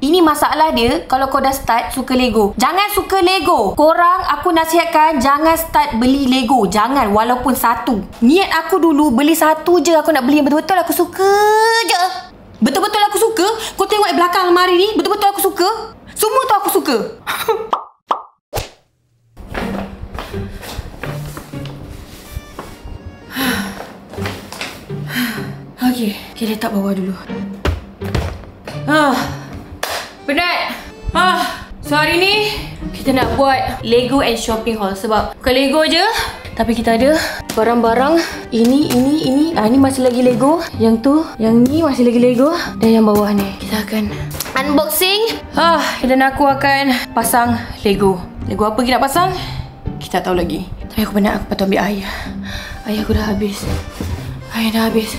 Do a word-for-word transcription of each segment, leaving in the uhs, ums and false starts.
Ini masalah dia kalau kau dah start suka Lego. Jangan suka Lego. Korang, aku nasihatkan jangan start beli Lego. Jangan, walaupun satu. Niat aku dulu beli satu je. Aku nak beli yang betul-betul aku suka je. Betul-betul aku suka. Kau tengok di belakang lemari ni. Betul-betul aku suka. Semua tu aku suka. Okey, okay, letak bawah dulu. Ah, penat. Ah, so hari ni kita nak buat Lego and shopping haul. Sebab bukan Lego je, tapi kita ada barang-barang. Ini, ini, ini. Ah, ni masih lagi Lego. Yang tu, yang ni masih lagi Lego. Dan yang bawah ni kita akan unboxing. Ah, dan aku akan pasang Lego. Lego apa kita nak pasang? Kita tak tahu lagi. Tapi aku penat, aku patut ambil air. Air aku dah habis. Air dah habis.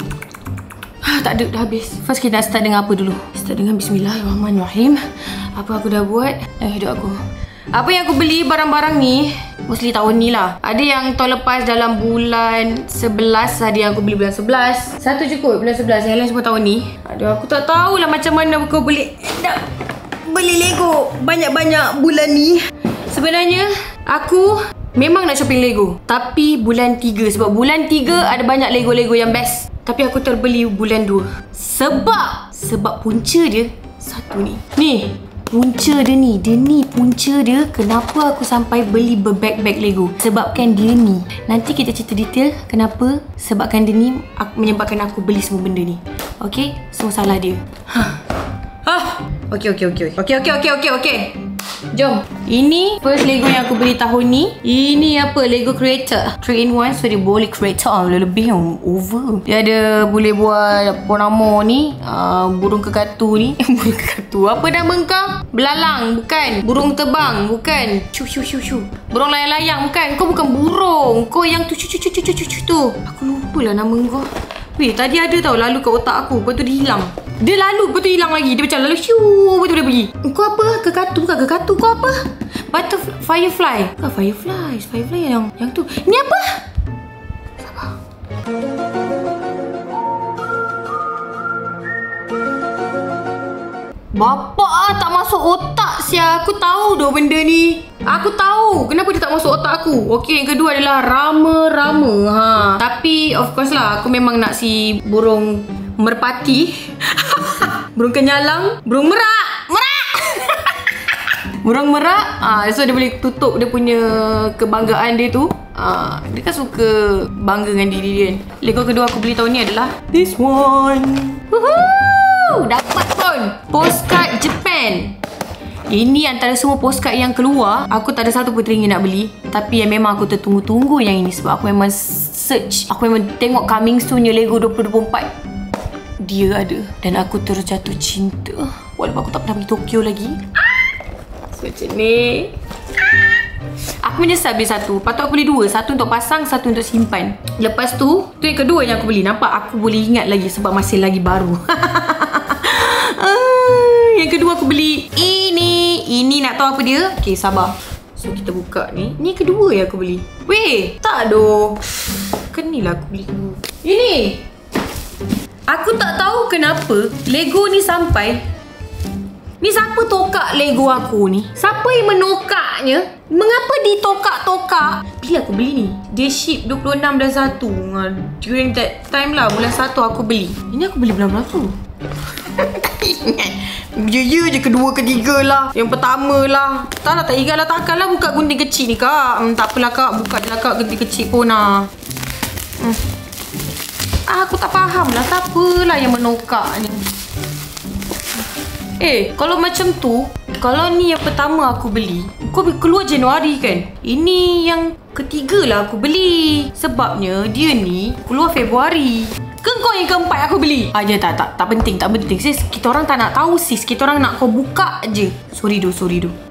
Ah, tak ada, dah habis. First kita nak start dengan apa dulu? Start dengan Bismillahirrahmanirrahim. Apa aku dah buat dalam hidup aku. Apa yang aku beli barang-barang ni mostly tahun ni lah. Ada yang tahun lepas dalam bulan sebelas. Ada yang aku beli bulan sebelas. Satu je kot bulan sebelas. Yang lain semua tahun ni. Aduh, aku tak tahulah macam mana aku boleh nak beli Lego banyak-banyak bulan ni. Sebenarnya aku memang nak shopping Lego, tapi bulan tiga. Sebab bulan tiga ada banyak Lego-Lego yang best. Tapi aku terbeli bulan dua. Sebab Sebab punca dia satu ni. Ni punca dia ni. Dia ni punca dia. Kenapa aku sampai beli berbag-bag Lego. Sebabkan dia ni. Nanti kita cerita detail kenapa. Sebabkan dia ni aku, menyebabkan aku beli semua benda ni. Okay, semua salah dia. Hah. Hah. Okay, okay, okay. Okay, okay, okay, okay, okay. Jom. Ini first Lego yang aku beli tahun ni. Ini apa? Lego Creator three in one. So dia boleh creator lebih yang over. Dia ada boleh buat Ponamo ni, uh, burung kekatu ni. Burung kekatu. Apa nama kau? Belalang. Bukan. Burung terbang. Bukan. Cu cu cu cu. Burung layang-layang. Bukan. Kau bukan burung. Kau yang tu cu cu cu cu cu cu tu. Aku lupa lah nama kau. Weh, tadi ada tau lalu kat otak aku. Lepas tu dia hilang. Dia lalu, lepas tu hilang lagi. Dia macam lalu shoo, lepas tu dia pergi. Kau apa? Kekatu. Bukan kekatu. Kau apa? Butterfly. Firefly. Bukan firefly. Firefly yang yang tu. Ni apa? Sabar. Bapak tak masuk otak sia. Aku tahu dah benda ni. Aku tahu kenapa dia tak masuk otak aku. Okey, yang kedua adalah rama-rama. Ha. Tapi of course lah aku memang nak si burung merpati. Burung kenyalang, burung merak. Merak. Burung merak. Ah, so dia boleh tutup dia punya kebanggaan dia tu. Ah, dia kan suka bangga dengan diri dia. Lego kedua aku beli tahun ni adalah this one. Woohoo! Dapat pun postcard Japan. Ini antara semua postcard yang keluar, aku tak ada satu pun teringin nak beli. Tapi yang memang aku tertunggu-tunggu yang ini. Sebab aku memang search, aku memang tengok coming soon-nya Lego dua ribu dua puluh empat. Dia ada. Dan aku terus jatuh cinta. Walaupun aku tak pernah pergi Tokyo lagi. So macam ni. Aku menyesal beli satu. Patut aku beli dua. Satu untuk pasang, satu untuk simpan. Lepas tu, tu yang kedua yang aku beli. Nampak? Aku boleh ingat lagi sebab masih lagi baru. Yang kedua aku beli ini. Ini nak tahu apa dia? Okay, sabar. So kita buka ni. Ni kedua yang aku beli. Weh, tak doh. Kan ni lah aku beli dulu. Ini. Aku tak tahu kenapa Lego ni sampai. Ni siapa tokak Lego aku ni? Siapa yang menokaknya? Mengapa ditokak-tokak? Bila aku beli ni? Dia ship dua puluh enam bulan satu. During that time lah, bulan satu aku beli. Ini aku beli bulan berapa? Tak ingat. Ya-ya je kedua ketiga lah. Yang pertama lah. Tak lah, tak ingat lah. Takkanlah buka gunting kecil ni kak. Hmm, tak apalah kak. Buka je lah kak gunting kecil pun lah. Hmm. Ah, aku tak faham lah. Siapalah yang menokak ni. Eh, kalau macam tu, kalau ni yang pertama aku beli, kau keluar Januari kan? Ini yang ketiga lah aku beli. Sebabnya dia ni keluar Februari. Ke kau yang keempat aku beli? Ah, ya, tak, tak, tak penting, tak penting sis. Kita orang tak nak tahu sis. Kita orang nak kau buka je. Sorry do, sorry do.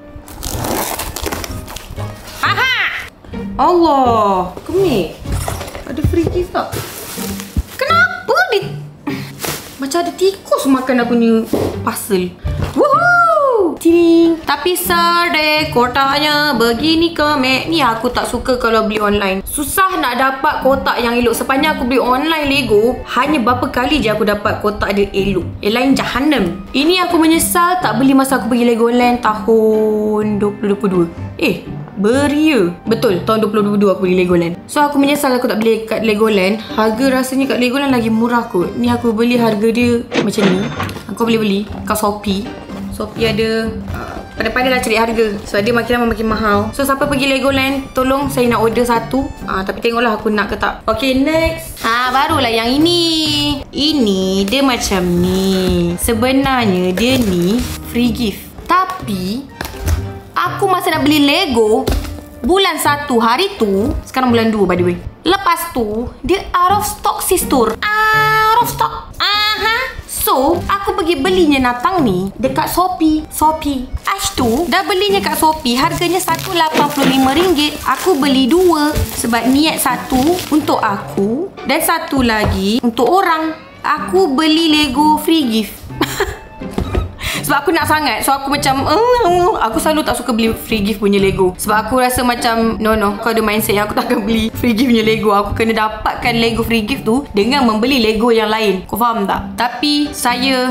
Aha! Allah, kemik. Ada free gift tak? Kenapa dia macam ada tikus makan aku punya parcel? Woohoo! T Ting. Tapi sedek kotaknya begini kemek. Ni aku tak suka kalau beli online. Susah nak dapat kotak yang elok. Sepanjang aku beli online Lego, hanya berapa kali je aku dapat kotak dia elok. Yang lain jahanam. Ini aku menyesal tak beli masa aku pergi Legoland tahun dua ribu dua puluh dua. Eh, beria. Betul, tahun dua ribu dua puluh dua aku beli Legoland. So aku menyesal aku tak beli kat Legoland. Harga rasanya kat Legoland lagi murah kot. Ni aku beli harga dia macam ni. Aku boleh beli kat Shopee. Shopee ada uh, pandai-pandai lah cari harga. Sebab dia makin lama makin mahal. So siapa pergi Legoland, tolong saya nak order satu. uh, Tapi tengoklah aku nak ke tak. Okay, next. Ha, barulah yang ini. Ini dia macam ni. Sebenarnya dia ni free gift. Tapi aku masa nak beli Lego bulan satu hari tu, sekarang bulan dua by the way. Lepas tu dia out of stock sister. Out of stock. Aha. So aku pergi belinya natang ni dekat Shopee. Shopee. Ash tu dah belinya kat Shopee. Harganya seratus lapan puluh lima ringgit. Aku beli dua sebab niat satu untuk aku dan satu lagi untuk orang. Aku beli Lego free gift. Sebab aku nak sangat. So aku macam uh, aku selalu tak suka beli free gift punya Lego. Sebab aku rasa macam no no, kau ada mindset yang aku tak akan beli free gift punya Lego. Aku kena dapatkan Lego free gift tu dengan membeli Lego yang lain. Kau faham tak? Tapi saya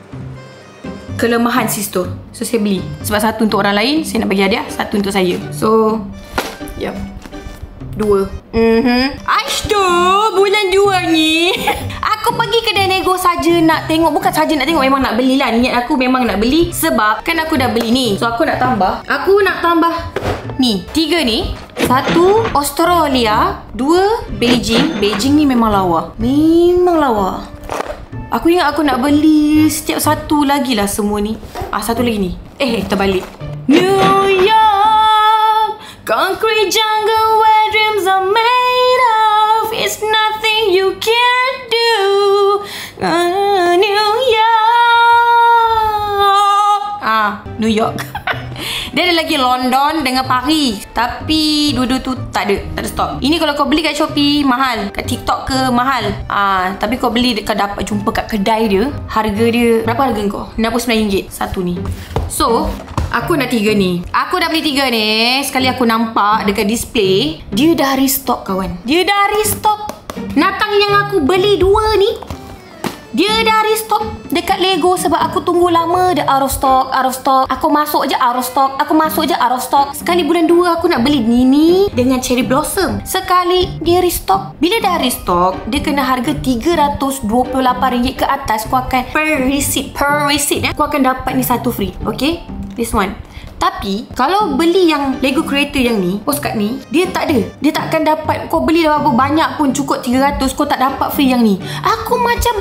kelemahan sister. So saya beli. Sebab satu untuk orang lain, saya nak bagi hadiah. Satu untuk saya. So yep. Dua. Mhm. Aish tu bulan dua ni. Aku pergi kedai Lego saja nak tengok. Bukan saja nak tengok, memang nak belilah. Niat aku memang nak beli. Sebab kan aku dah beli ni. So aku nak tambah. Aku nak tambah ni. Tiga ni. Satu Australia. Dua Beijing. Beijing ni memang lawa. Memang lawa. Aku ingat aku nak beli setiap satu lagi lah semua ni. Ah, satu lagi ni. Eh, terbalik. New York, concrete jungle where dreams are made of. It's nothing you can't do. uh, New York. Ah, New York. Dia ada lagi London dengan Paris. Tapi dua-dua tu tak ada. Tak ada stok. Ini kalau kau beli kat Shopee mahal. Kat TikTok ke mahal. Ah, tapi kau beli dekat dapat jumpa kat kedai dia, harga dia berapa harga kau? enam puluh sembilan ringgit satu ni. So aku nak tiga ni. Aku dah beli tiga ni. Sekali aku nampak dekat display, dia dah restock kawan. Dia dah restock. Natang yang aku beli dua ni, dia dah restock dekat Lego. Sebab aku tunggu lama dia out of stock, out of stock. Aku masuk je out of stock, aku masuk je out of stock. Sekali bulan dua aku nak beli ni ni dengan Cherry Blossom. Sekali dia restock. Bila dah restock, dia kena harga tiga ratus dua puluh lapan ringgit ke atas. Kau akan per receipt, per receipt eh, kau akan dapat ni satu free. Okay, this one. Tapi kalau beli yang Lego Creator yang ni, postcard ni, dia tak ada. Dia tak akan dapat. Kau beli berapa banyak pun cukup tiga ratus, kau tak dapat free yang ni. Aku macam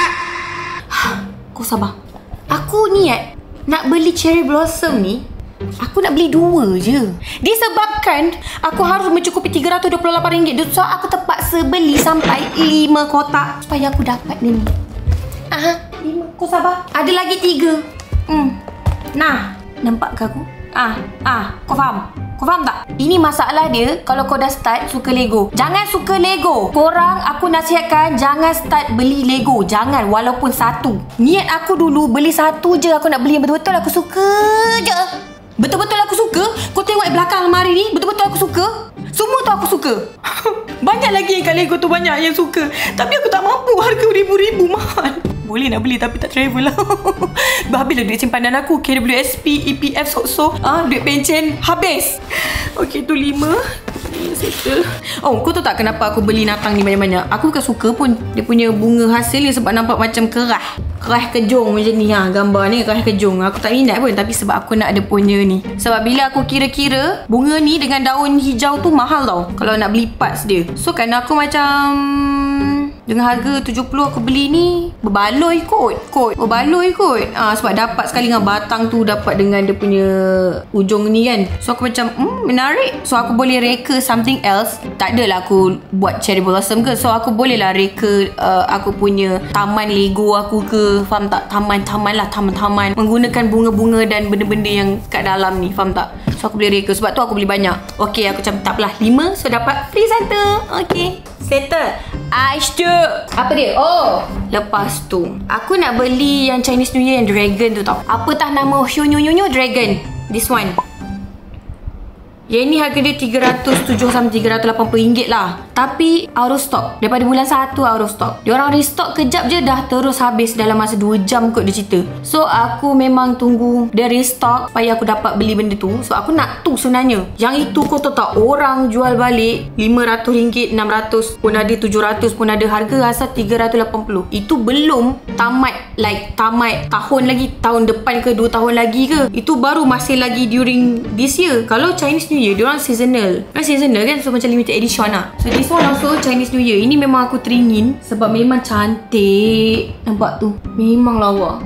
kau sabar. Aku niat nak beli Cherry Blossom ni. Aku nak beli dua je. Disebabkan aku harus mencukupi tiga ratus dua puluh lapan ringgit. So aku terpaksa beli sampai lima kotak supaya aku dapat ni. Aha, lima. Kau sabar. Ada lagi tiga. Hmm. Nah, nampak ke aku? Ah, ah, kau faham? Kau faham tak? Ini masalah dia kalau kau dah start suka Lego. Jangan suka Lego. Korang, aku nasihatkan jangan start beli Lego. Jangan, walaupun satu. Niat aku dulu beli satu je. Aku nak beli yang betul-betul aku suka je. Betul-betul aku suka. Kau tengok belakang lemari ni, betul-betul aku suka. Semua tu aku suka. Banyak lagi yang kat Lego tu, banyak yang suka. Tapi aku tak mampu. Harga ribu-ribu mahal. Boleh nak beli tapi tak travel lah. Habislah duit simpanan aku. K W S P, E P F, so-so. Ah, duit pencen habis. Okey, tu lima. Settle. Oh, kau tahu tak kenapa aku beli natang ni banyak-banyak? Aku bukan suka pun dia punya bunga hasil ni sebab nampak macam kerah. Kerah kejong macam ni ha, gambar ni kerah kejong. Aku tak minat pun tapi sebab aku nak ada punya ni. Sebab bila aku kira-kira bunga ni dengan daun hijau tu mahal tau kalau nak beli parts dia. So kan aku macam dengan harga tujuh puluh aku beli ni berbaloi kot. Kot. Berbaloi kot. Ah, sebab dapat sekali dengan batang tu, dapat dengan dia punya ujung ni kan. So aku macam hmm, menarik. So aku boleh reka something else. Tak adalah aku buat Cherry Blossom ke. So aku boleh lah reka uh, aku punya taman Lego aku ke. Faham tak? Taman-taman lah. Taman-taman. Menggunakan bunga-bunga dan benda-benda yang kat dalam ni. Faham tak? So aku boleh reka. Sebab tu aku beli banyak. Okay, aku macam tak apalah. lima. So dapat free satu. Okay. Settle. Aisytu. Apa dia? Oh, lepas tu aku nak beli yang Chinese New Year yang dragon tu tau. Apa tah nama Hyo Nyo Nyo Nyo Dragon. This one. Yang ni harga dia tiga ratus tujuh sampai tiga ratus lapan puluh ringgit lah. Tapi out of stock. Daripada bulan satu out of stock. Diorang restock kejap je dah terus habis dalam masa dua jam kot dia cerita. So aku memang tunggu dia restock supaya aku dapat beli benda tu. So aku nak tu sebenarnya. Yang itu kau tahu tak, orang jual balik lima ratus ringgit, enam ratus pun ada, tujuh ratus pun ada. Harga asal tiga ratus lapan puluh. Itu belum tamat, like tamat tahun lagi, tahun depan ke dua tahun lagi ke. Itu baru masih lagi during this year. Kalau Chinese New Year diorang seasonal. Kan seasonal kan, so macam limited edition lah. So this one also Chinese New Year. Ini memang aku teringin sebab memang cantik. Nampak tu, memang lawa.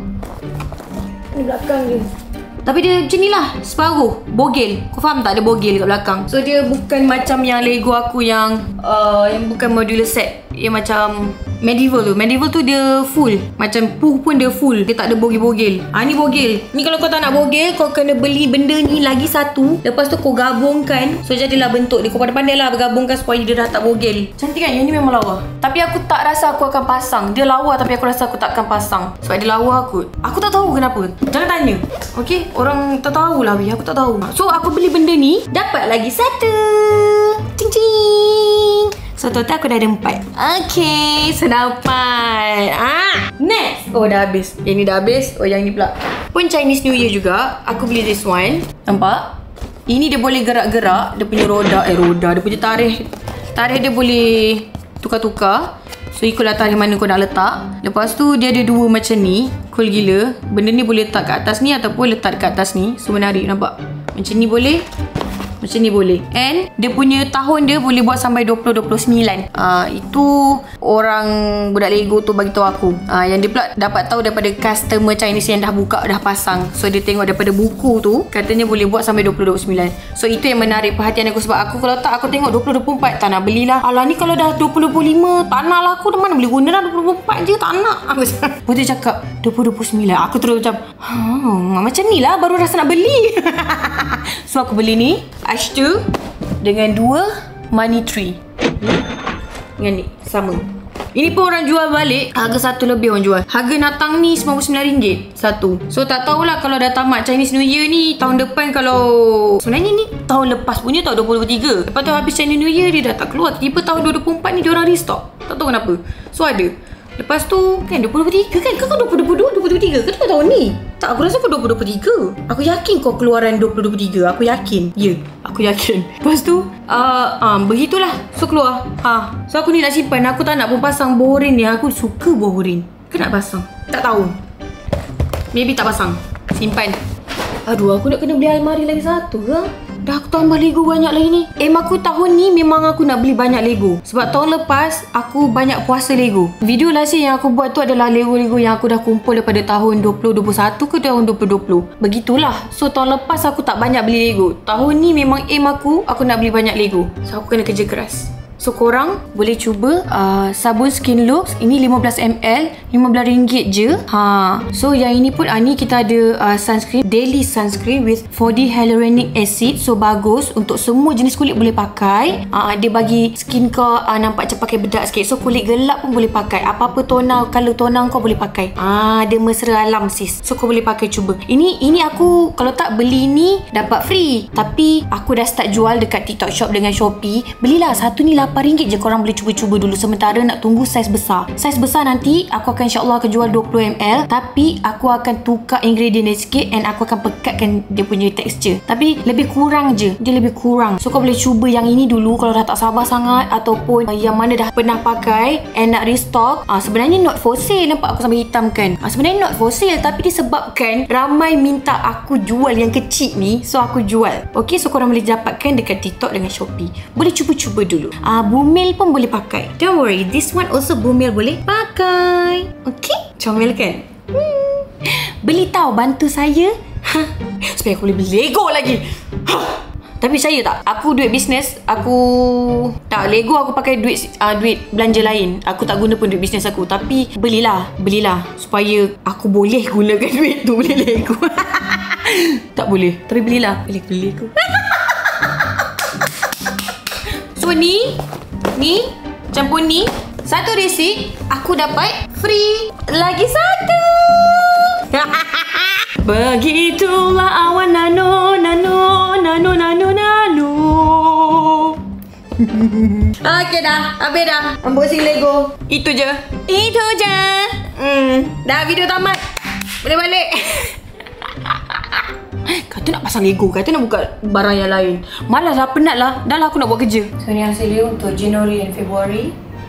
Ni belakang dia. Tapi dia macam ni lah, separuh bogel. Kau faham tak, ada bogel kat belakang. So dia bukan macam yang Lego aku yang uh, yang bukan modular set. Yang macam medieval tu. Medieval tu dia full. Macam puh pun dia full. Dia tak ada bogel-bogel. Ah ni bogel. Ni kalau kau tak nak bogel, kau kena beli benda ni lagi satu. Lepas tu kau gabungkan. So jadilah bentuk dia. Kau pandai-pandai lah bergabungkan supaya dia dah tak bogel. Cantik kan? Yang ni memang lawa. Tapi aku tak rasa aku akan pasang. Dia lawa tapi aku rasa aku tak akan pasang. Sebab dia lawa aku. Aku tak tahu kenapa. Jangan tanya. Okay? Orang tak tahu lah. Aku tak tahu. So aku beli benda ni. Dapat lagi satu. Cing-cing. So total aku dah ada empat. Okay, sedapat. Ah, next. Oh dah habis. Yang ni dah habis. Oh yang ni pula pun Chinese New Year juga. Aku beli this one. Nampak? Ini dia boleh gerak-gerak. Dia punya roda. Eh roda. Dia punya tarikh. Tarikh dia boleh tukar-tukar. So ikutlah tarikh mana kau nak letak. Lepas tu dia ada dua macam ni. Cool gila. Benda ni boleh letak kat atas ni ataupun letak kat atas ni. So menarik, nampak? Macam ni boleh. Macam ni boleh. And dia punya tahun dia boleh buat sampai dua puluh dua puluh sembilan. uh, Itu orang budak Lego tu bagi tahu aku. uh, Yang dia pula dapat tahu daripada customer Chinese yang dah buka, dah pasang. So dia tengok daripada buku tu, katanya boleh buat sampai dua puluh dua puluh sembilan. So itu yang menarik perhatian aku. Sebab aku kalau tak, aku tengok dua puluh dua puluh empat tak nak belilah. Alah ni kalau dah dua puluh dua puluh lima tak nak lah. Aku dah mana boleh guna dah dua puluh dua puluh empat je. Tak nak. Aku Lepas dia cakap dua puluh dua puluh sembilan. Aku terus macam hmm, macam ni lah baru rasa nak beli. So aku beli ni Aisytu dengan dua money tree. Dengan ni sama. Ini pun orang jual balik. Harga satu lebih orang jual. Harga natang ni sembilan puluh sembilan ringgit satu. So tak tahulah kalau dah tamat Chinese New Year ni. Tahun depan kalau sebenarnya ni tahun lepas punya tau, dua ribu dua puluh tiga. Lepas tu habis Chinese New Year dia dah tak keluar. Tiba tahun dua ribu dua puluh empat ni dia orang restock. Tak tahu kenapa. So ada. Lepas tu kan dua ribu dua puluh tiga kan? Kau dua ribu dua puluh dua, dua ribu dua puluh tiga ke tu tahun ni? Tak, aku rasa kau dua ribu dua puluh tiga. Aku yakin kau keluaran dua ribu dua puluh tiga. Aku yakin. Ya, yeah, aku yakin. Lepas tu uh, uh, begitulah. So keluar. uh, So aku ni nak simpan. Aku tak nak pun pasang borin ni. Aku suka borin. Ke nak pasang? Tak tahu. Maybe tak pasang. Simpan. Aduh, aku nak kena beli almari lagi satu ke? Dah aku tambah Lego banyak lagi ni. Aim aku tahun ni memang aku nak beli banyak Lego. Sebab tahun lepas aku banyak puasa Lego. Video last yang aku buat tu adalah Lego-Lego yang aku dah kumpul daripada tahun dua ribu dua puluh satu ke tahun dua ribu dua puluh. Begitulah. So tahun lepas aku tak banyak beli Lego. Tahun ni memang aim aku, aku nak beli banyak Lego. So aku kena kerja keras. So korang boleh cuba uh, sabun Skin Looks. Ini lima belas mililiter, lima belas ringgit je. Ha. So yang ini pun uh, ni kita ada uh, sunscreen, daily sunscreen with four D hyaluronic acid. So bagus untuk semua jenis kulit boleh pakai. uh, Dia bagi skin kau uh, nampak macam pakai bedak sikit. So kulit gelap pun boleh pakai. Apa-apa tona, color tona kau boleh pakai. Ah, dia mesra alam sis. So kau boleh pakai, cuba. Ini ini aku kalau tak beli ni dapat free. Tapi aku dah start jual dekat TikTok Shop dengan Shopee. Belilah satu ni lapan ringgit je. Korang boleh cuba-cuba dulu sementara nak tunggu saiz besar. Saiz besar nanti aku akan insyaAllah akan jual dua puluh mililiter. Tapi aku akan tukar ingredient dia sikit and aku akan pekatkan dia punya texture. Tapi lebih kurang je. Dia lebih kurang. So kau boleh cuba yang ini dulu kalau dah tak sabar sangat. Ataupun uh, yang mana dah pernah pakai and nak restock. uh, Sebenarnya not for sale. Nampak aku sambil hitamkan. uh, Sebenarnya not for sale. Tapi disebabkan ramai minta aku jual yang kecil ni, so aku jual. Okay, so korang boleh dapatkan dekat TikTok dengan Shopee. Boleh cuba-cuba dulu. uh, Bumil pun boleh pakai. Don't worry, this one also Bumil boleh pakai. Okay, comel kan? hmm. Beli tahu, bantu saya. ha. Supaya aku boleh beli Lego lagi. ha. Tapi saya tak, aku duit bisnes. Aku tak, Lego aku pakai duit uh, duit belanja lain. Aku tak guna pun duit bisnes aku. Tapi belilah, belilah supaya aku boleh gunakan duit tu beli Lego. Tak boleh, tapi belilah. Boleh beli Lego. So ni Ni campur ni Satu receipt, aku dapat free lagi satu. Begitulah awan nano, nano, nano, nano, nano. Okey dah, habis dah unboxing Lego. Itu je. Itu je. Hmm, dah video tamat. Boleh balik. Kata nak pasang Lego, kata nak buka barang yang lain. Malas lah, penat lah. Dah lah aku nak buat kerja. So ni hasil dia untuk January and February.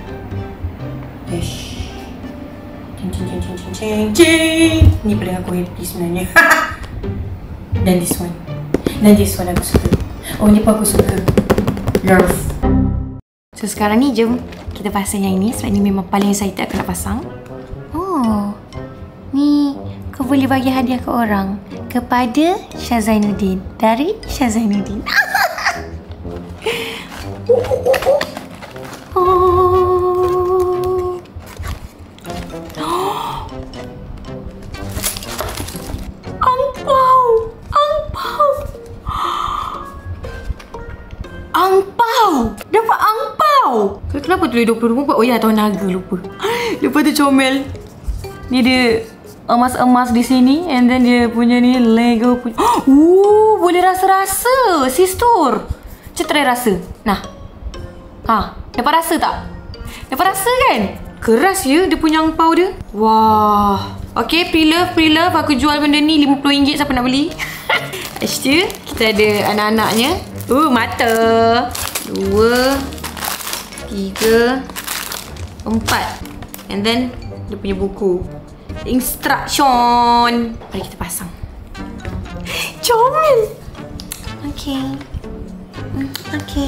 Ish. Cing cing cing cing cing cing cing. Ni paling aku happy sebenarnya. Dan this one. Dan this one aku suka. Oh ni pun aku suka. Love. So sekarang ni jom kita pasang yang ini. Sebab ni memang paling excited aku nak pasang. Oh, ni kau boleh bagi hadiah ke orang. Kepada Syah Zainuddin. Dari Syah Zainuddin. Oh. Angpau. Angpau. Angpau. Dapat angpau. Kenapa tulis dua puluh empat? Oh ya, tahun naga, lupa. Lepas tu comel. Ni dia emas-emas di sini, and then dia punya ni Lego punya. Oh, boleh rasa-rasa, sister. Cuba try rasa. Nah. Ha, dapat rasa tak? Dapat rasa kan? Keras ya dia punya angpau dia. Wah. Okay, pre-love, pre-love. Aku jual benda ni lima puluh ringgit, siapa nak beli? Lepas tu, kita ada anak-anaknya. Uh, mata. Dua. Tiga. Empat. And then, dia punya buku. Instruction. Mari kita pasang. Comel. Okay. Okay.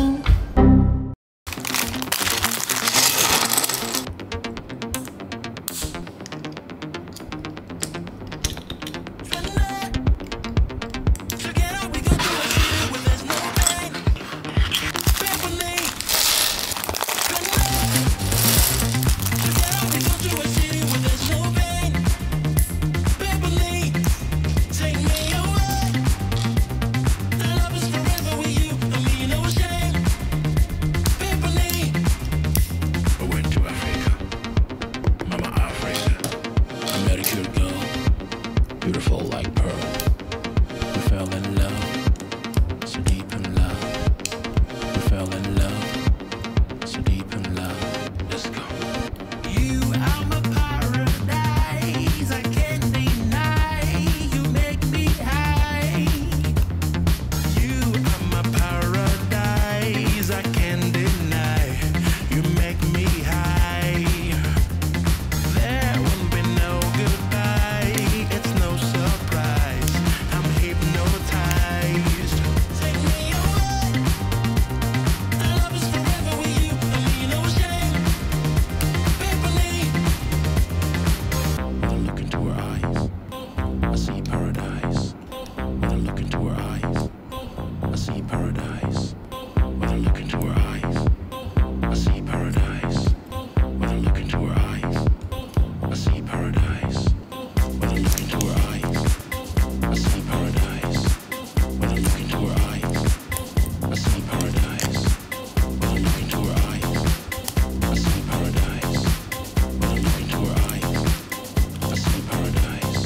Beautiful like pearl. We fell in love, so deep in love. We fell in love, so deep in love. Let's go. You are my paradise, I can't deny. You make me high. You are my paradise, I can't deny. You make me high. There won't be no goodbye. It's no surprise. I'm hypnotized. Take me away. Love is forever with you. I mean no shame. Baby, when I look into her eyes, I see paradise. When I look into her eyes, I see paradise. When I look into her eyes, I see paradise. When I look into her eyes, I see paradise. When I look into her eyes, I see paradise. When I look into her eyes, I see paradise. When I look into her eyes, I see paradise. When I look into her eyes, I see paradise.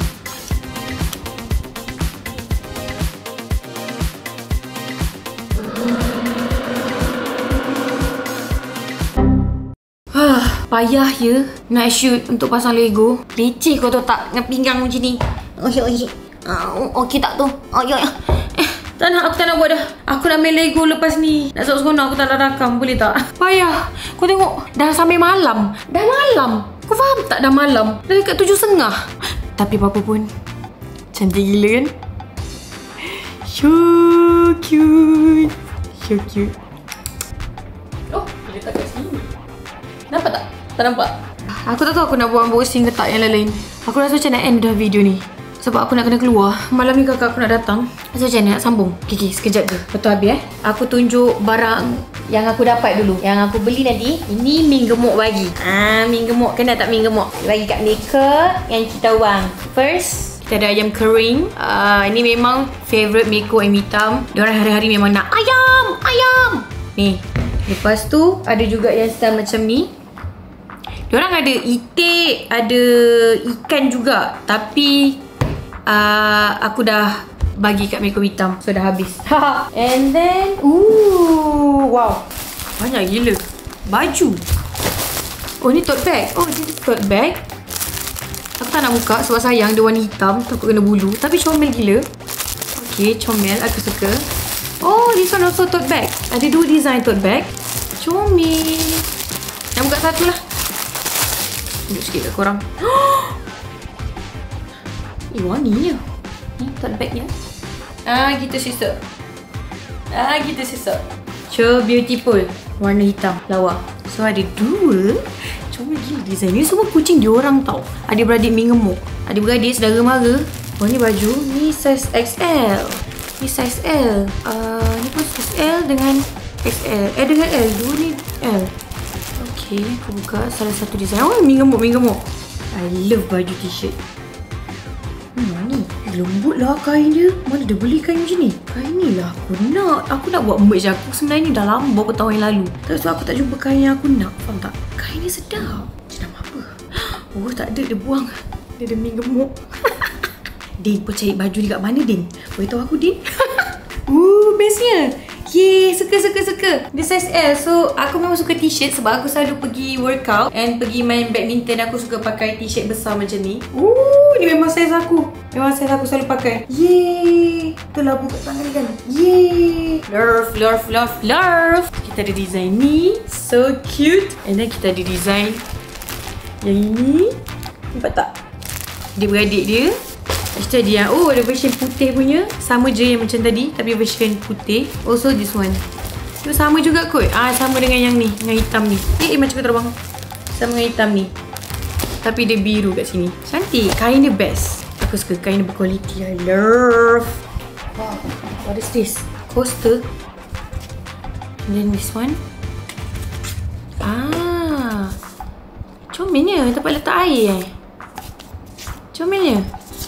Payah ya nak shoot untuk pasang Lego. Leceh kau tahu tak dengan pinggang macam ni. Okey okey. Uh, okey tak tu. Oh ya. Eh, tak nak, aku tak nak buat dah. Aku nak main Lego lepas ni. Nak seronok aku tak nak rakam, boleh tak? Payah. Kau tengok dah sampai malam. Dah malam. Kau faham tak dah malam? Dah dekat tujuh setengah. Tapi apa pun cantik gila kan? So cute. So cute. Oh, dia letak kat sini. Nampak tak? Tak nampak? Aku tak tahu aku nak buat unboxing ke tak yang lain-lain. Aku rasa macam nak end dah video ni. Sebab aku nak kena keluar. Malam ni kakak aku nak datang. Rasa macam mana nak sambung? Okay, okay, sekejap je. Betul habis eh. Aku tunjuk barang yang aku dapat dulu. Yang aku beli nanti. Ini Ming Gemuk bagi. Ah, Ming Gemuk. Kena tak Ming Gemuk? Bagi kat mereka yang kita wang. First, kita ada ayam kering. Uh, ini memang favourite Meko ayam hitam. Diorang hari-hari memang nak ayam, ayam. Ni. Lepas tu, ada juga yang style macam ni. Diorang ada itik, ada ikan juga. Tapi uh, aku dah bagi kat Meko hitam. So dah habis. And then, ooh, wow, banyak gila. Baju. Oh, ni tote bag. Oh, this is tote bag. Aku tak nak buka sebab sayang dia warna hitam. Takut kena bulu. Tapi comel gila. Okay, comel. Aku suka. Oh, this one also tote bag. Ada dua design tote bag. Comel. Nak buka satu lah. Tunjuk sikit kat korang. Eh, wanginya. Ni tote bagnya. Ah, gitu sister. Ah, gitu sister. So beautiful. Warna hitam. Lawa. So ada dua. Cuma gila design ni. Semua kucing diorang tau. Adik-beradik mi gemuk. Adik-beradik saudara mara. Oh, ni baju. Ni size X L. Ni size L. Uh, ni pun size L dengan X L. Eh, dengan L. Dua ni L. Okay, aku buka salah satu design. Oh, mi gemuk, mi gemuk. I love baju t-shirt. Hmm, ni lembut lah kain dia. Mana dia beli kain macam ni? Kain ni lah aku nak. Aku nak buat merch aku. Sebenarnya dah lama beberapa tahun yang lalu. Tapi sebab aku tak jumpa kain yang aku nak. Faham tak? Kain ni sedap. Sedap apa? Oh, tak ada. Dia buang. Dia ada mi gemuk. Din pun cari baju ni kat mana, Din? Boleh tahu aku, Din? Uh, bestnya. Yeay, suka, suka, suka. Dia size L. So, aku memang suka t-shirt sebab aku selalu pergi workout and pergi main badminton. Aku suka pakai t-shirt besar macam ni. Uh, ni memang size aku. Memang size aku selalu pakai. Yeay. Itulah buka tangan kan. Yeay. Love, love, love, love. Kita ada design ni. So cute. And then kita ada design yang ini. Nampak tak? Dia beradik dia. Lepas tu dia, oh ada version putih punya. Sama je yang macam tadi, tapi version putih. Also this one. Itu sama juga kot. Ah, sama dengan yang ni, dengan hitam ni. Eh, eh macam kau terbang. Sama dengan hitam ni. Tapi dia biru kat sini. Cantik. Kain dia best. Aku suka kain dia berkualiti. I love. Wow, what is this? Coaster. And then this one. Ah, comelnya. Tempat letak air eh. Comelnya.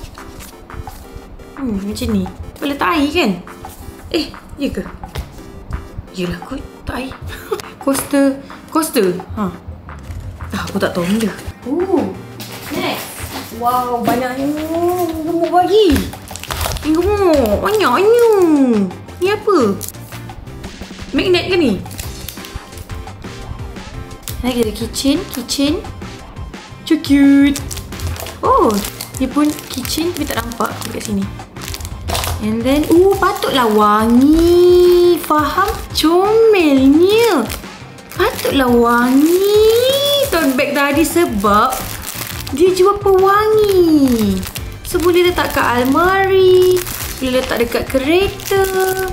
Hmm, macam ni. Kau letak air kan? Eh, ya ke? Yelah kot, letak air. Coaster. Coaster. Ha. Ah, aku tak tahu benda. Oh, next. Wow, banyaknya. Gemuk bagi. Ni gemuk. Banyaknya. Ni apa? Magnet ke ni? Lagi ada kitchen. Kitchen. So cute. Oh, ni pun kitchen tapi tak nampak kat sini. And then, uh, patutlah wangi. Faham? Comelnya. Patutlah wangi tote bag tadi sebab dia jual pewangi. So, boleh letak kat almari. Boleh letak dekat kereta.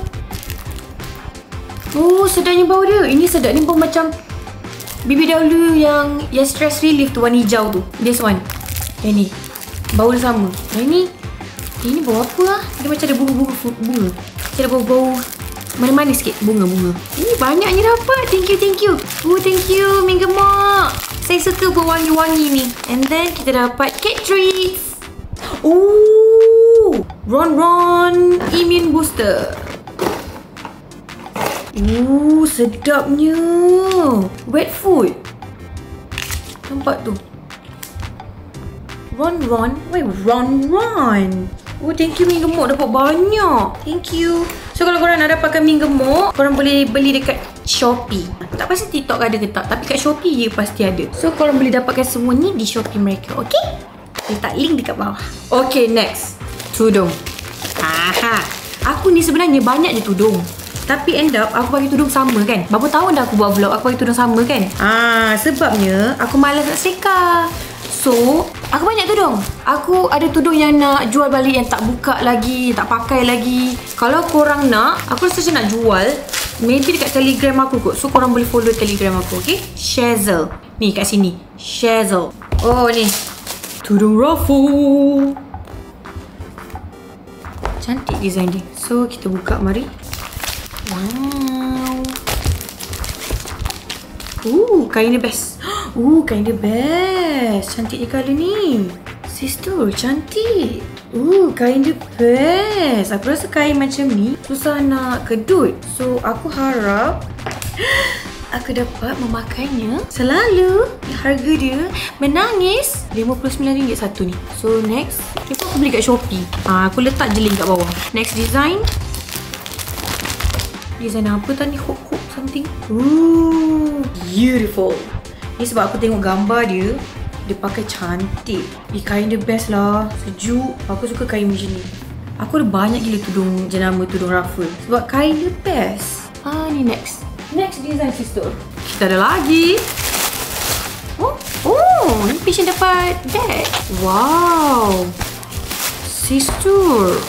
Oh, sedapnya bau dia. Ini sedap. Ni bau macam bibi dahulu yang yang stress relief tu, warna hijau tu. This one. Yang ni. Bau dia sama. Yang ni, ini bau apa lah? Dia macam ada bunga-bunga bunga. Macam ada bau-bau manis-manis sikit. Bunga-bunga. Ini banyaknya dapat. Thank you, thank you. Oh, thank you, mi gemuk. Saya suka bau wangi-wangi ni. And then kita dapat cat treats. Oh, Ron Ron Immune Booster. Oh, sedapnya. Wet food. Nampak tu. Ron Ron. Wait, Ron Ron. Oh, thank you mi gemuk. Dapat banyak. Thank you. So, kalau korang nak dapatkan mi gemuk, korang boleh beli dekat Shopee. Tak pasti TikTok ada ke tak, tapi kat Shopee je pasti ada. So, korang boleh dapatkan semua ni di Shopee mereka. Okay? Letak link dekat bawah. Okay, next. Tudung. Aha. Aku ni sebenarnya banyak je tudung. Tapi end up aku pakai tudung sama kan. Berapa tahun dah aku buat vlog aku pakai tudung sama kan. Ah, sebabnya aku malas nak seka. So, aku banyak tudung. Aku ada tudung yang nak jual balik yang tak buka lagi, tak pakai lagi. Kalau korang nak, aku rasa macam nak jual. Maybe dekat Telegram aku kot. So, korang boleh follow Telegram aku, okay? Shazzle. Ni kat sini. Shazzle. Oh, ni. Tudung ruffle. Cantik design dia. So, kita buka mari. Wow. Uh, kain dia best. Uh, kain dia best. Cantik je colour ni. Sister, cantik. Uh, kain dia best. Aku rasa kain macam ni susah nak kedut. So, aku harap aku dapat memakainya selalu. Harga dia menangis lima puluh sembilan ringgit satu ni. So next, ni pun aku beli kat Shopee. ha, Aku letak je link kat bawah. Next design. Design apa tadi? Hook hook something. Ooh, beautiful. Ni sebab aku tengok gambar dia, dia pakai cantik. Dia kain dia best lah. Sejuk. Aku suka kain macam ni. Aku ada banyak gila tudung jenama, tudung ruffle. Sebab kain dia best. Ah, ni next. Next design sister. Kita ada lagi. Oh, oh, ni Peach yang dapat bag. Wow. Sister.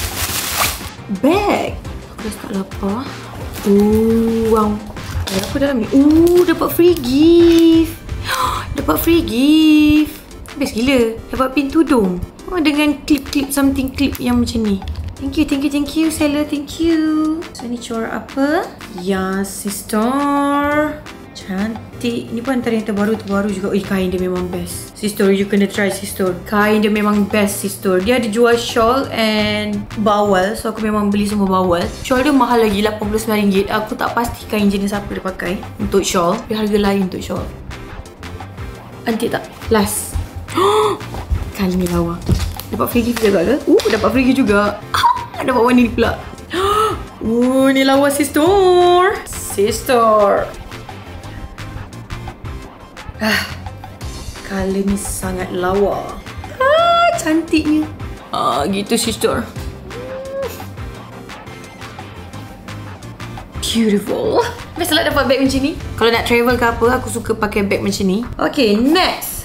Bag. Aku dah start lapar. Oh, wow. Ada apa dalam ni? Oh, dapat free gift. Dapat free gift. Best gila. Dapat pin tudung. Oh, dengan clip-clip something clip yang macam ni. Thank you, thank you, thank you seller, thank you. So ni corak apa? Ya, sister. Cantik. Ni pun antara yang terbaru-terbaru juga. Eh, kain dia memang best. Sister, you kena try sister. Kain dia memang best sister. Dia ada jual shawl and bawal. So aku memang beli semua bawal. Shawl dia mahal lagi, lapan puluh sembilan ringgit. Aku tak pasti kain jenis apa dia pakai untuk shawl. Dia harga lain untuk shawl. Antik tak? Last. Kali ni lawa. Dapat free gift juga ke? Uh, dapat free gift juga. Ah, dapat warna ni pula. Uh, ni lawa sister. Sister. Ah, color ni sangat lawa. Ah, cantiknya. Ah, gitu sister. Beautiful. Biasalah dapat bag macam ni. Kalau nak travel ke apa, aku suka pakai bag macam ni. Okay, next.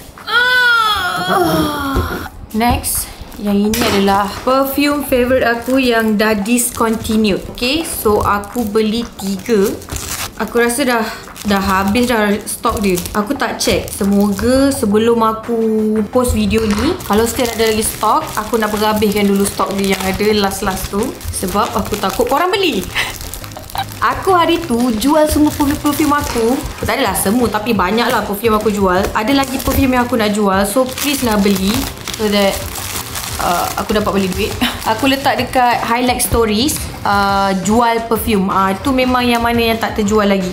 Ah. Next, yang ini adalah perfume favorite aku yang dah discontinued. Okay, so aku beli tiga. Aku rasa dah dah habis dah stok dia. Aku tak check. Semoga sebelum aku post video ni, kalau still ada lagi stok, aku nak berhabiskan dulu stok dia yang ada last-last tu. Sebab aku takut korang beli. Aku hari tu jual semua perfume aku. Tak adalah semua, tapi banyak lah perfume aku jual. Ada lagi perfume yang aku nak jual. So please lah beli, so that uh, aku dapat beli duit. Aku letak dekat highlight stories uh, jual perfume. uh, Itu memang yang mana yang tak terjual lagi.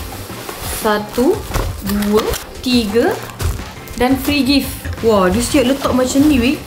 Satu, dua, tiga. Dan free gift. Wah, dia siap letak macam ni weh.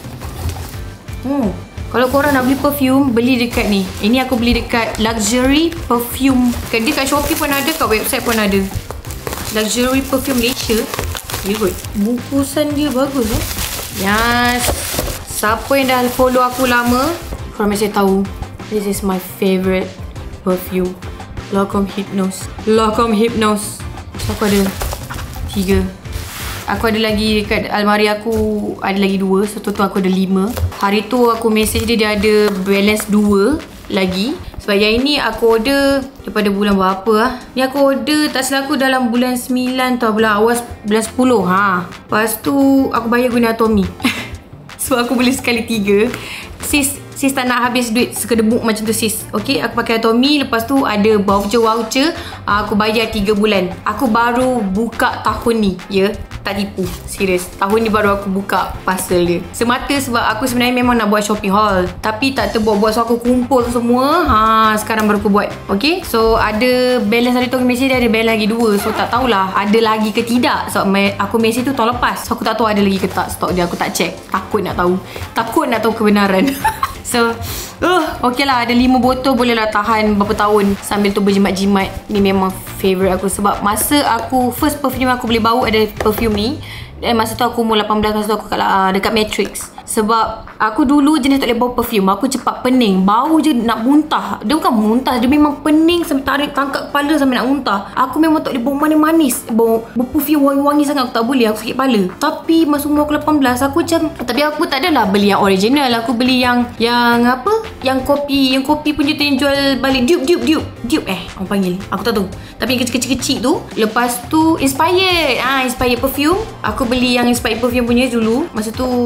Hmm. Kalau korang nak beli perfume, beli dekat ni. Ini aku beli dekat Luxury Perfume. Dia kat Shopee pun ada, kat website pun ada. Luxury Perfume Malaysia. Dia good. Bungkusan dia bagus eh. Yes. Siapa yang dah follow aku lama, korang mesti tahu. This is my favourite perfume. Lancôme Hypnose. Lancôme Hypnose. So, aku ada tiga. Aku ada lagi dekat almari aku, ada lagi dua. So total aku ada lima. Hari tu aku message dia, dia ada balance dua lagi. Sebab yang ini aku order daripada bulan berapa lah. Ni aku order tak silap aku dalam bulan sembilan atau bulan awal bulan sepuluh. Ha. Lepas tu aku bayar guna Atomy. So aku beli sekali tiga. Sis, sis tak nak habis duit sekedebuk macam tu sis. Okay, aku pakai Atomy. Lepas tu ada voucher-voucher. Aku bayar tiga bulan. Aku baru buka tahun ni. Ya, tak tipu. Serius. Tahun ni baru aku buka parcel dia. Semata sebab aku sebenarnya memang nak buat shopping haul. Tapi tak terbuat-buat. So aku kumpul semua. Ha, sekarang baru aku buat. Okay. So ada balance hari tu aku mesej dia ada balance lagi dua. So tak tahulah ada lagi ke tidak. So aku mesej tu tahun lepas. So aku tak tahu ada lagi ke tak stok dia. Aku tak check. Takut nak tahu. Takut nak tahu kebenaran. So uh, okay lah, ada lima botol boleh lah tahan berapa tahun sambil tu berjimat-jimat. Ni memang favourite aku. Sebab masa aku first perfume aku boleh bau ada perfume ni. Dan masa tu aku umur lapan belas. Masa tu aku kat, uh, dekat Matrix. Sebab aku dulu jenis tak boleh bau perfume. Aku cepat pening. Bau je nak muntah. Dia bukan muntah, dia memang pening sampai tarik tangkap kepala sampai nak muntah. Aku memang tak boleh bau manis-manis. Bau, bau perfume wangi-wangi sangat aku tak boleh. Aku sakit kepala. Tapi masa umur aku lapan belas aku macam, tapi aku tak adalah beli yang original. Aku beli yang yang apa? Yang kopi, yang kopi punya tu yang jual balik. Dupe, dupe, dupe. Dupe eh, orang panggil. Aku tak tahu. Tapi yang kecil-kecil tu. Lepas tu Inspired. Ah, Inspired perfume. Aku beli yang Inspired perfume punya dulu. Masa tu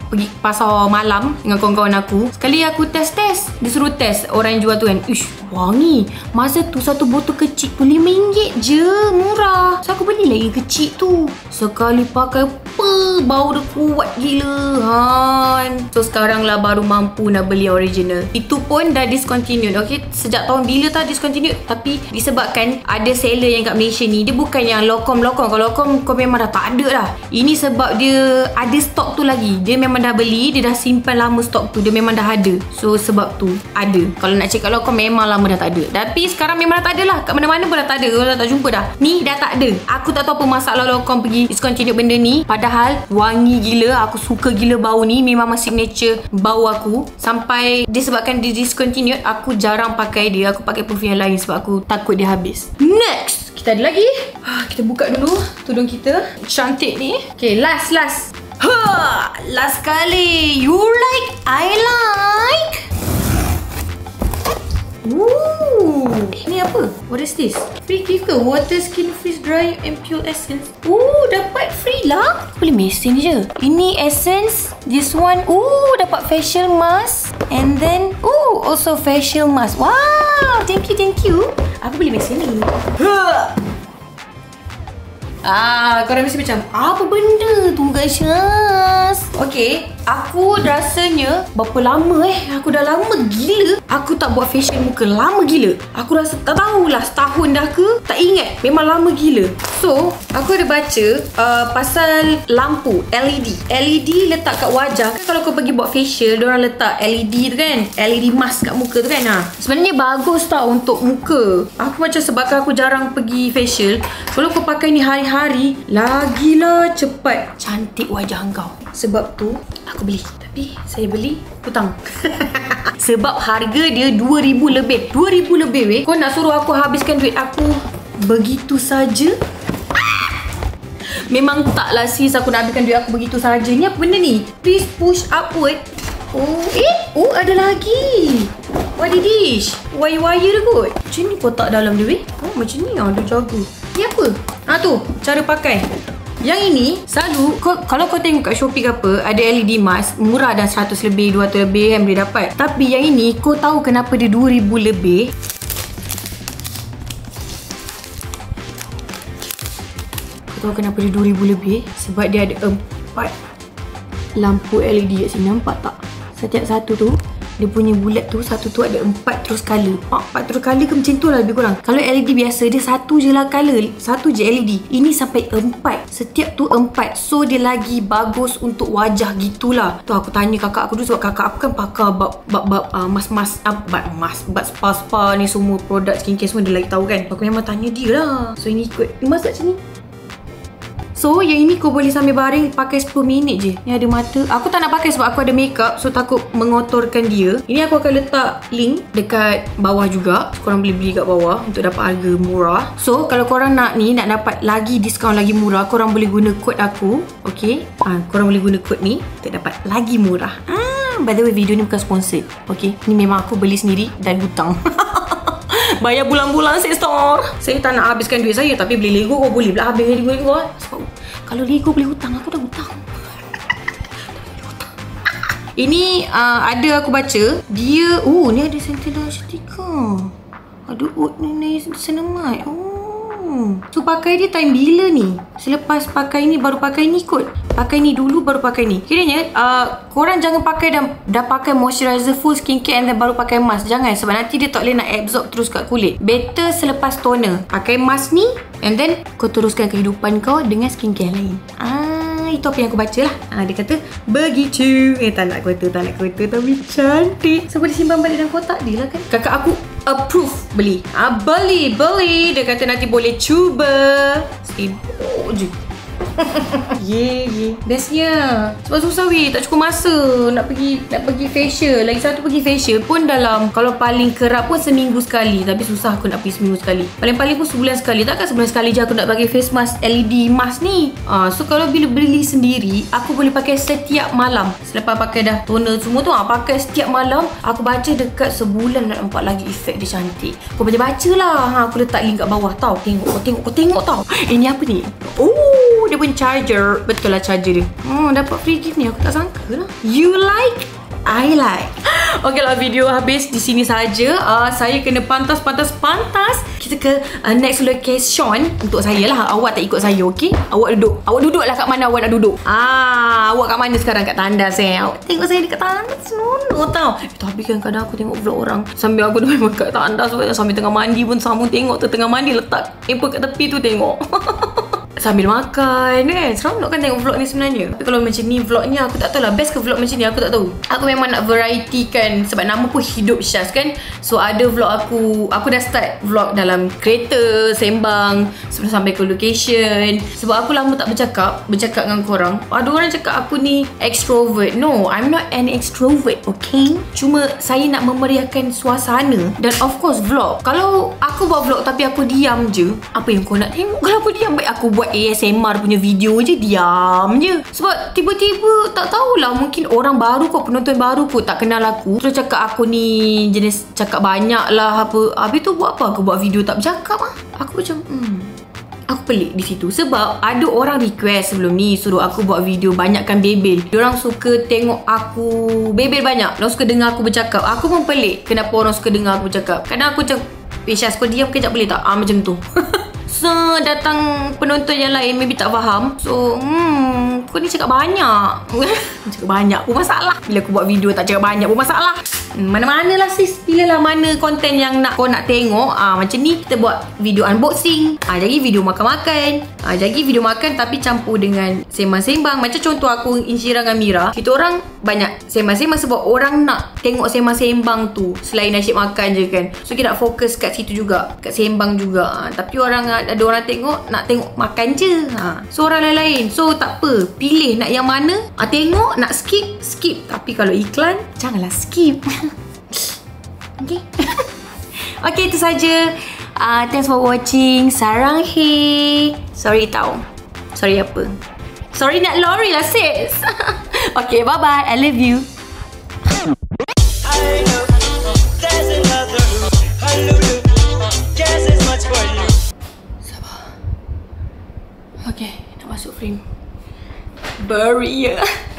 pergi pasar malam dengan kawan-kawan aku. Sekali aku test-test, dia suruh test orang yang jual tu kan. Ish, wangi. Masa tu satu botol kecil tu lima ringgit je, murah. So aku beli lagi kecil tu. Sekali pakai apa, bau dia kuat gila Han. So sekarang lah baru mampu nak beli original. Itu pun dah discontinued. Okay, sejak tahun bila tak discontinued. Tapi disebabkan ada seller yang kat Malaysia ni, dia bukan yang lokom-lokom. Kalau lokom kau memang dah tak ada dah. Ini sebab dia ada stok tu lagi. Dia memang dah beli, dia dah simpan lama stok tu, dia memang dah ada. So sebab tu ada. Kalau nak check kat lokom memang lama dah tak ada. Tapi sekarang memang dah tak ada lah. Kat mana-mana pun dah tak ada. Kau dah tak jumpa dah. Ni dah tak ada. Aku tak tahu apa masalah lokom pergi discontinued benda ni. Padahal wangi gila. Aku suka gila bau ni. Memang signature bau aku. Sampai disebabkan dia discontinued, aku jarang pakai dia. Aku pakai perfume yang lain sebab aku takut dia habis. Next, kita ada lagi. Kita buka dulu tudung kita. Cantik ni. Okay, last last. Ha, last kali. You like, I like. Ooh, ni apa? What is this? Free gift ke? Water Skin Freeze Dry and Pure Essence. Ooh, dapat free lah. Boleh mesin je. Ini essence. This one. Ooh, dapat facial mask. And then, ooh, also facial mask. Wow, thank you, thank you. Aku boleh mesin ni. Ha. Ah, korang mesti macam, apa benda tu guys? Okay, aku rasanya berapa lama eh? Aku dah lama gila aku tak buat facial muka. Lama gila. Aku rasa tak tahulah setahun dah ke, tak ingat. Memang lama gila. So, aku ada baca uh, pasal lampu L E D. L E D letak kat wajah. Kan kalau kau pergi buat facial, diorang letak L E D tu kan, L E D mask kat muka tu kan. Ha. Sebenarnya bagus tau untuk muka. Aku macam sebabkan aku jarang pergi facial, kalau kau pakai ni hari-hari, lagilah cepat cantik wajah kau. Sebab tu aku beli. Tapi saya beli hutang. Sebab harga dia dua ribu lebih. dua ribu lebih weh. Kau nak suruh aku habiskan duit aku begitu saja? Memang taklah sis, aku nak habiskan duit aku begitu saja. Ni apa benda ni? Please push upward. Oh, eh, oh ada lagi. What is this? Wire-wire dia kot. Macam ni kotak dalam dia weh. Oh, macam ni lah, dia jaga. Ni apa? Ha tu, cara pakai. Yang ini selalu kau, kalau kau tengok kat Shopee ke apa, ada L E D mask murah dah seratus lebih, dua ratus lebih kan boleh dapat. Tapi yang ini kau tahu kenapa dia dua ribu lebih? Kau tahu kenapa dia dua ribu lebih? Sebab dia ada empat lampu L E D kat sini. Nampak tak? Setiap satu tu dia punya bulat tu, satu tu ada empat terus color. Empat terus color ke macam tu lah lebih kurang. Kalau L E D biasa dia satu je lah color, satu je L E D. Ini sampai empat. Setiap tu empat. So dia lagi bagus untuk wajah gitulah. Tu aku tanya kakak aku dulu sebab kakak aku kan pakar bab bab bab uh, mas-mas uh, bab mas bab spa-spa ni semua produk skincare semua dia lagi tahu kan. Aku memang tanya dia lah. So ini ikut. Dia masak macam ni. So yang ini kau boleh sambil baring pakai sepuluh minit je. Ni ada mata. Aku tak nak pakai sebab aku ada makeup, so takut mengotorkan dia. Ini aku akan letak link dekat bawah juga, so, korang boleh beli kat bawah untuk dapat harga murah. So kalau korang nak ni, nak dapat lagi diskaun lagi murah, korang boleh guna kod aku. Okay, ha, korang boleh guna kod ni untuk dapat lagi murah. ah, By the way, video ni bukan sponsored. Okay, ni memang aku beli sendiri dan hutang. Bayar bulan-bulan sektor. Saya tak nak habiskan duit saya, tapi beli Lego kau boleh pula habis duit kau. Sebab kalau Lego boleh hutang, aku dah hutang. Ini uh, ada aku baca. Dia, oh ni ada sentilan stiker. Ada oat ni senamai. Oh. So pakai dia time bila ni? Selepas pakai ni baru pakai ni kot. Pakai ni dulu baru pakai ni. Kiranya uh, korang jangan pakai dah, dah pakai moisturizer full skincare and then baru pakai mask. Jangan, sebab nanti dia tak boleh nak absorb terus kat kulit. Better selepas toner pakai mask ni and then kau teruskan kehidupan kau dengan skincare lain. Ah, itu apa yang aku baca lah. Ah, dia kata begitu. Eh tak nak kota, tak nak kota, tapi cantik. So boleh simpan balik dalam kotak dia lah kan. Kakak aku approve beli. Ah, beli, beli. Dia kata nanti boleh cuba. Sibuk je. Yeah, yeah. Bestnya. Sebab susah weh, tak cukup masa nak pergi nak pergi facial. Lagi satu pergi facial pun dalam, kalau paling kerap pun seminggu sekali. Tapi susah aku nak pergi seminggu sekali. Paling-paling pun sebulan sekali. Takkan sebulan sekali je aku nak pakai face mask L E D mask ni. Ah, so kalau bila beli sendiri, aku boleh pakai setiap malam. Selepas pakai dah toner semua tu, ah, pakai setiap malam. Aku baca dekat sebulan nak nampak lagi efek dia cantik. Kau baca-baca lah. Ha, aku letak link kat bawah tau. Tengok, kau tengok, kau tengok tau. Ini apa ni? Oh, dia pun charger. Betul lah charger dia. Oh, dapat free gift ni. Aku tak sangka lah. You like, I like. Okay lah, video habis di sini saja. Uh, saya kena pantas, pantas, pantas. Kita ke uh, next location untuk saya lah. Awak tak ikut saya, okay? Awak duduk. Awak duduk lah kat mana awak nak duduk. Ah, awak kat mana sekarang? Kat tandas eh. Awak tengok saya dekat tandas. Seronok tau. Eh, tapi kan kadang aku tengok vlog orang sambil aku duduk kat tandas, sambil tengah mandi pun sama tengok tu. Tengah mandi letak handphone kat tepi tu tengok. Sambil makan kan. Seronok kan tengok vlog ni sebenarnya. Tapi kalau macam ni vlognya, aku tak tahu lah. Best ke vlog macam ni, aku tak tahu. Aku memang nak variety kan. Sebab nama pun Hidup Syaz kan. So ada vlog aku. Aku dah start vlog dalam kereta, sembang sebelum sampai ke location. Sebab aku lama tak bercakap Bercakap dengan korang. Ada orang cakap aku ni extrovert. No, I'm not an extrovert, okay? Cuma saya nak memeriahkan suasana. Dan of course vlog. Kalau aku buat vlog tapi aku diam je, apa yang kau nak tengok? Kalau aku diam, baik aku buat A S M R punya video je, diam je. Sebab tiba-tiba tak tahulah, mungkin orang baru kot, penonton baru kot, tak kenal aku, terus cakap aku ni jenis cakap banyak lah apa. Habis tu buat apa aku buat video tak bercakap lah. Aku macam hmm aku pelik di situ. Sebab ada orang request sebelum ni suruh aku buat video banyakkan bebel. Diorang suka tengok aku bebel banyak. Diorang suka dengar aku bercakap. Aku pun pelik kenapa orang suka dengar aku bercakap. Kadang aku macam, eh Syaz, kau diam kejap boleh tak? Ah, macam tu. So datang penonton yang lain maybe tak faham. So hmm kau ni cakap banyak. Cakap banyak pun masalah. Bila aku buat video tak cakap banyak pun masalah. Mana-mana lah sis. Pilih lah mana konten yang nak kau nak tengok. Ah, macam ni kita buat video unboxing. Ah, jadi video makan-makan. Ah, jadi video makan tapi campur dengan sembang-sembang. Macam contoh aku Insyirah dengan Mira. Kita orang banyak sembang-sembang sebab orang nak tengok sembang-sembang tu. Selain asyik makan je kan. So kita nak fokus kat situ juga. Kat sembang juga. Ah, tapi orang ada orang tengok nak tengok makan je. Ha. So orang lain-lain. So tak apa. Pilih nak yang mana. Ha, tengok nak skip, skip. Tapi kalau iklan janganlah skip. Okay. Okay, itu saja. Uh, thanks for watching. Sarang he. Sorry tau. Sorry apa? Sorry nak lori lah sis. Okay, bye bye. I love you. I know there's another Hallelujah. Guess it's much for you. Okay, nak masuk frame. Barrier.